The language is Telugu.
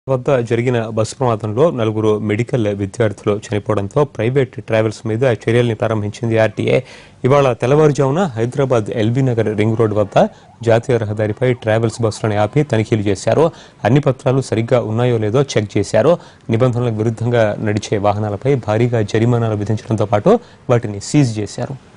వద్ద జరిగిన బస్సు ప్రమాదంలో నలుగురు మెడికల్ విద్యార్థులు చనిపోవడంతో ప్రైవేట్ ట్రావెల్స్ మీద చర్యల్ని ప్రారంభించింది RTA. ఇవాళ తెల్లవారుజామున Hyderabad L B Nagar ring road వద్ద జాతీయ రహదారిపై ట్రావెల్స్ బస్సులను ఆపి తనిఖీలు చేశారు. అన్ని పత్రాలు సరిగ్గా ఉన్నాయో లేదో చెక్ చేశారు. నిబంధనలకు విరుద్ధంగా నడిచే వాహనాలపై భారీగా జరిమానాలు విధించడంతో పాటు వాటిని సీజ్ చేశారు.